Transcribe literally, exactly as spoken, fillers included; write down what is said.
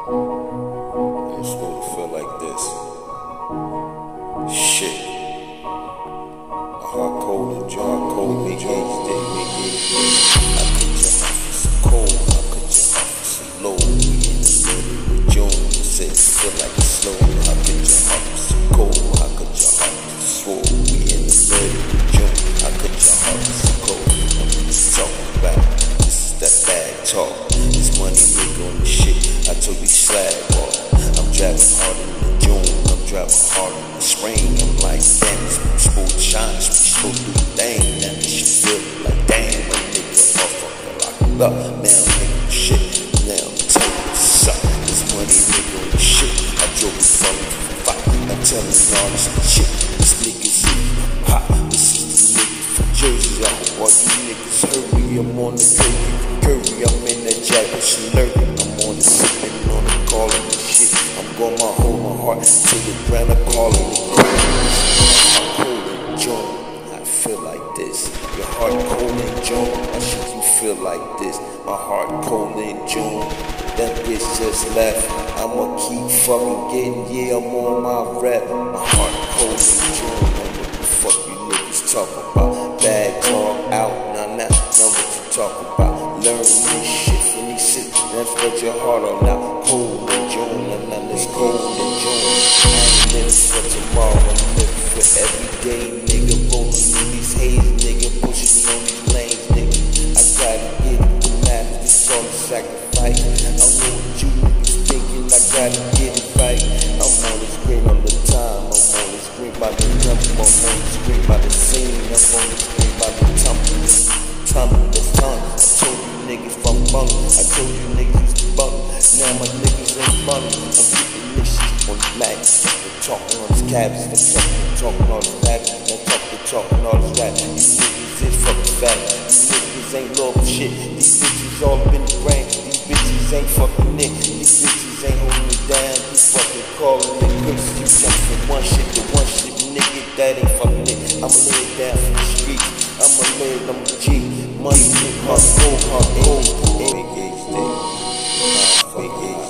I'm supposed to feel like this. Shit. A hard cold and jar cold, make age day, make age day. I cut your heart for some cold, I cut your heart for some low. We in the middle of June, you say you feel like it's slow. I cut your heart for some cold, I cut your heart for some swole. We in the middle of June, I cut your heart for some cold. What you talking about? This is that bad talk. This money make on the shit. I told you slag off. I'm driving hard in the June, I'm driving hard in the spring. I'm like, damn, it's supposed to shine, it's supposed to do the thing. Now this shit feel like, damn, my nigga motherfucker locked up. Now I'm making shit, now I'm telling you suck. This money make on the shit. I drove it from the fight. I'm telling you all this shit. This nigga's in hot. This is the nigga from Jersey. I hope all you niggas hurry. I'm on the curry, curry. I'm in that jacket, slurry. I'm on the sipping on the calling the shit. I'm going my whole my heart to the ground. I'm calling it cold and joint. I feel like this. Your heart cold and joint. Why should you feel like this? My heart cold and joint. That bitch just left. I'ma keep fucking getting, yeah, I'm on my rap. My heart cold and joint. What the fuck you niggas talking about? Bad talk out, nah, nah, know what you talking about. Learn this shit from these shit. That's what your heart on now. Cold and joint, nah, nah, it's cold and joint. I ain't living for tomorrow, I'm living for every day, nigga. Rolling in these haze, nigga, pushing on these lanes, nigga. I gotta get it, no matter, this all a sacrifice. I know what you niggas thinking, I gotta get it right. I'm on the screen all the time, I'm on the screen by the number, I'm on the screen by the scene, I'm on the screen by the tumble. Tumble, that's time. I told you niggas from bunk, I told you niggas to bunk. Now my niggas ain't bunk, I'm keeping this shit on the mat. They're talking on these cabs, they're talking, talking all this rap, they're talking, talking all this rap. These niggas is fucking fat, these niggas ain't loyal shit. These bitches all up in the brain, these bitches ain't fucking Nick, these bitches ain't holding me down. You fucking calling it quits, you jump from one shit to one shit, nigga, that ain't fucking Nick. I'ma lay it down for the streets, I'ma lay it, I'm a G. Money, my gold, my gold, make age day, make age